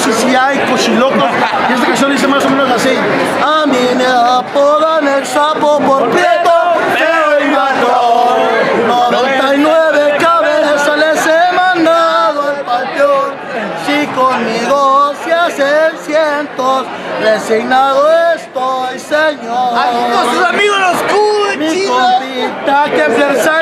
CCI, Cochilocos, y esta canción dice más o menos así: a mí me apodan el sapo por prieto, feo y matón, 99 cabezas les he mandado al panteón, si conmigo se hacen cientos, resignado estoy, señor. Aquí con sus amigos los Q, mi compita que